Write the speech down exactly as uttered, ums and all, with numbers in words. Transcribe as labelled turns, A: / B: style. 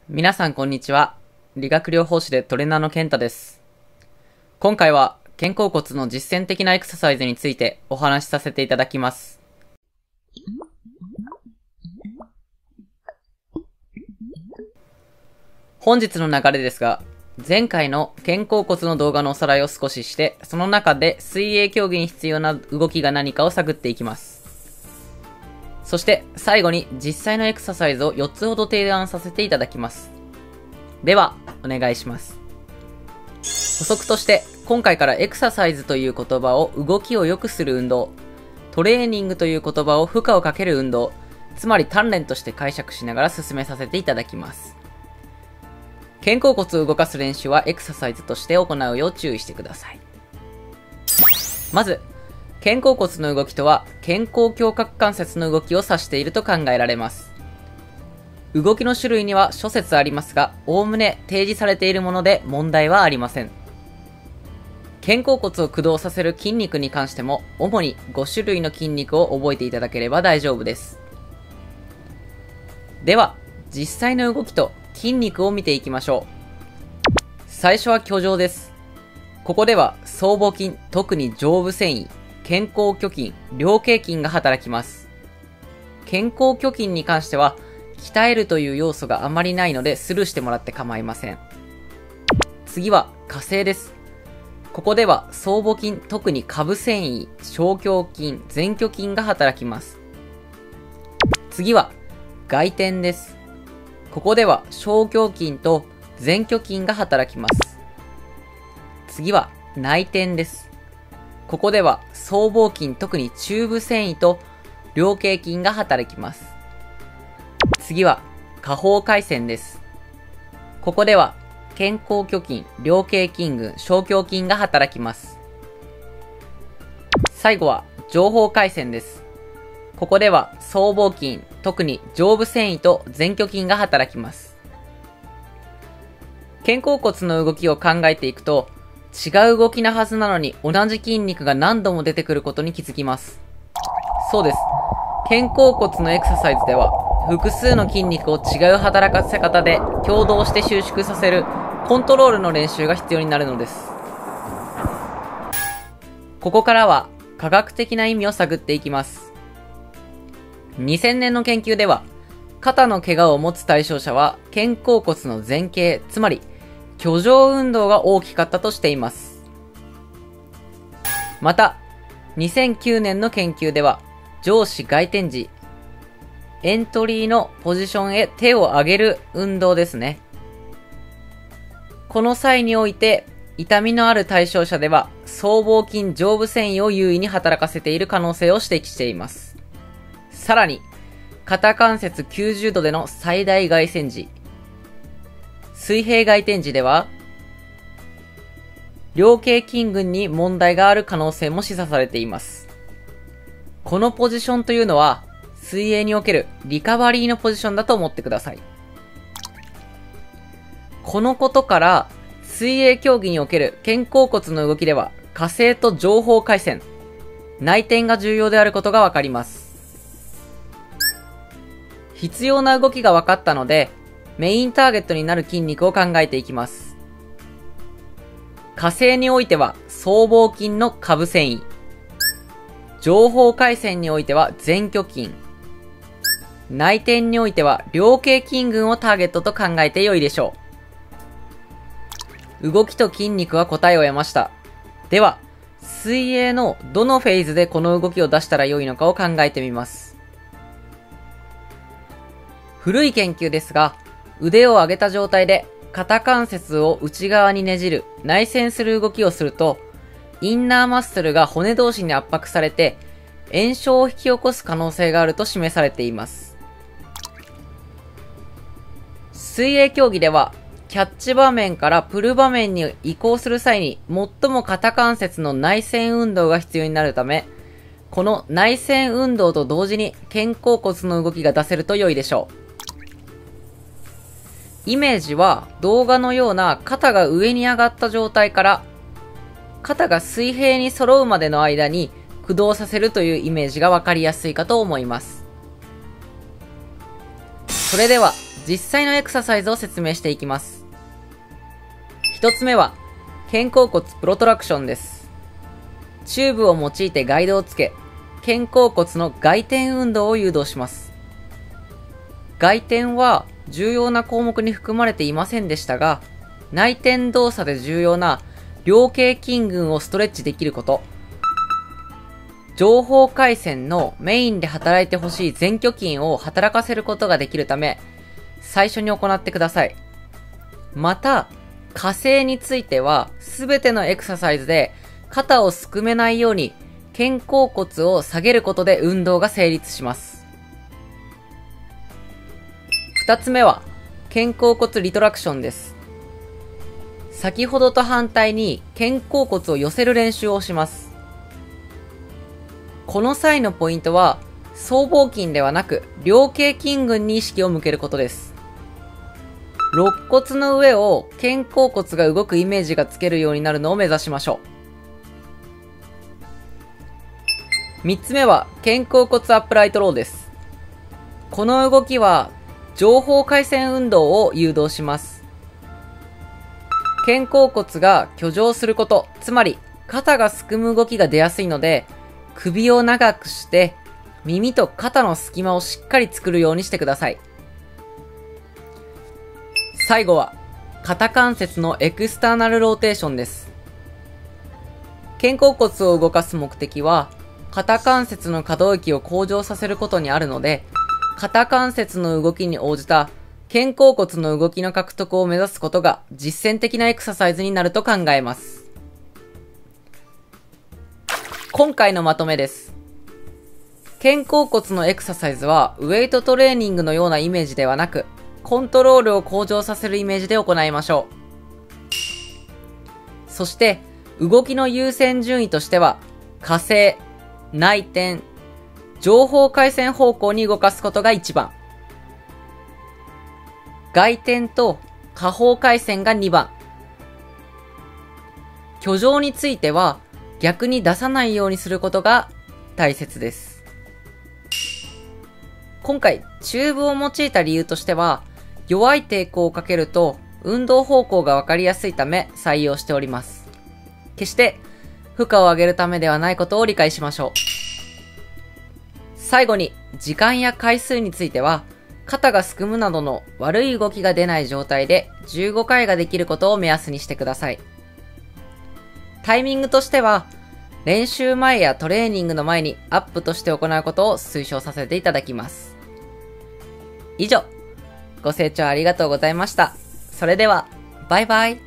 A: 皆さんこんにちは。理学療法士でトレーナーの健太です。今回は肩甲骨の実践的なエクササイズについてお話しさせていただきます。本日の流れですが、前回の肩甲骨の動画のおさらいを少しして、その中で水泳競技に必要な動きが何かを探っていきます。そして最後に実際のエクササイズをよっつほど提案させていただきます。では、お願いします。補足として、今回からエクササイズという言葉を動きを良くする運動、トレーニングという言葉を負荷をかける運動、つまり鍛錬として解釈しながら進めさせていただきます。肩甲骨を動かす練習はエクササイズとして行うよう注意してください。まず、肩甲骨の動きとは、肩甲胸郭関節の動きを指していると考えられます。動きの種類には諸説ありますが、おおむね提示されているもので問題はありません。肩甲骨を駆動させる筋肉に関しても、主にご種類の筋肉を覚えていただければ大丈夫です。では、実際の動きと筋肉を見ていきましょう。最初は挙上です。ここでは僧帽筋、特に上部線維、肩甲虚筋、菱形筋が働きます。肩甲虚筋に関しては、鍛えるという要素があまりないのでスルーしてもらって構いません。次は火星です。ここでは僧帽筋、特に下部線維、小胸筋、前鋸筋が働きます。次は外転です。ここでは小胸筋と前鋸筋が働きます。次は内転です。ここでは僧帽筋、特に中部線維と菱形筋が働きます。次は下方回旋です。ここでは肩甲虚筋、菱形筋群、小胸筋が働きます。最後は上方回旋です。ここでは僧帽筋、特に上部線維と前鋸筋が働きます。肩甲骨の動きを考えていくと、違う動きなはずなのに同じ筋肉が何度も出てくることに気づきます。そうです。肩甲骨のエクササイズでは、複数の筋肉を違う働かせ方で共同して収縮させるコントロールの練習が必要になるのです。ここからは科学的な意味を探っていきます。にせんねんの研究では、肩の怪我を持つ対象者は肩甲骨の前傾、つまり挙上運動が大きかったとしています。また、にせんきゅうねんの研究では、上肢外転時、エントリーのポジションへ手を上げる運動ですね。この際において、痛みのある対象者では、僧帽筋上部線維を優位に働かせている可能性を指摘しています。さらに、肩関節きゅうじゅうどでの最大外旋時、水平外転時では、菱形筋群に問題がある可能性も示唆されています。このポジションというのは、水泳におけるリカバリーのポジションだと思ってください。このことから、水泳競技における肩甲骨の動きでは、火星と上方回旋、内転が重要であることがわかります。必要な動きが分かったので、メインターゲットになる筋肉を考えていきます。火星においては、僧帽筋の下部線維。上方回旋においては前鋸筋。内転においては菱形筋群をターゲットと考えて良いでしょう。動きと筋肉は答えを得ました。では、水泳のどのフェーズでこの動きを出したら良いのかを考えてみます。古い研究ですが、腕を上げた状態で肩関節を内側にねじる、内旋する動きをすると、インナーマッスルが骨同士に圧迫されて、炎症を引き起こす可能性があると示されています。水泳競技では、キャッチ場面からプル場面に移行する際に、最も肩関節の内旋運動が必要になるため、この内旋運動と同時に肩甲骨の動きが出せると良いでしょう。イメージは動画のような肩が上に上がった状態から肩が水平に揃うまでの間に駆動させるというイメージがわかりやすいかと思います。それでは実際のエクササイズを説明していきます。一つ目は、肩甲骨プロトラクションです。チューブを用いてガイドをつけ、肩甲骨の外転運動を誘導します。外転は重要な項目に含まれていませんでしたが、内転動作で重要な菱形筋群をストレッチできること、上方回線のメインで働いてほしい前鋸筋を働かせることができるため、最初に行ってください。また、火星については、すべてのエクササイズで肩をすくめないように肩甲骨を下げることで運動が成立します。二つ目は、肩甲骨リトラクションです。先ほどと反対に肩甲骨を寄せる練習をします。この際のポイントは、僧帽筋ではなく、菱形筋群に意識を向けることです。肋骨の上を肩甲骨が動くイメージがつけるようになるのを目指しましょう。三つ目は、肩甲骨アップライトローです。この動きは、上方回旋運動を誘導します。肩甲骨が挙上すること、つまり肩がすくむ動きが出やすいので、首を長くして耳と肩の隙間をしっかり作るようにしてください。最後は、肩関節のエクスターナルローテーションです。肩甲骨を動かす目的は、肩関節の可動域を向上させることにあるので、肩関節の動きに応じた肩甲骨の動きの獲得を目指すことが実践的なエクササイズになると考えます。今回のまとめです。肩甲骨のエクササイズはウェイトトレーニングのようなイメージではなく、コントロールを向上させるイメージで行いましょう。そして、動きの優先順位としては、火星、内転、上方回旋方向に動かすことが一番。外転と下方回旋がにばん。挙上については逆に出さないようにすることが大切です。今回、チューブを用いた理由としては、弱い抵抗をかけると運動方向がわかりやすいため採用しております。決して負荷を上げるためではないことを理解しましょう。最後に、時間や回数については、肩がすくむなどの悪い動きが出ない状態でじゅうごかいができることを目安にしてください。タイミングとしては、練習前やトレーニングの前にアップとして行うことを推奨させていただきます。以上、ご清聴ありがとうございました。それでは、バイバイ。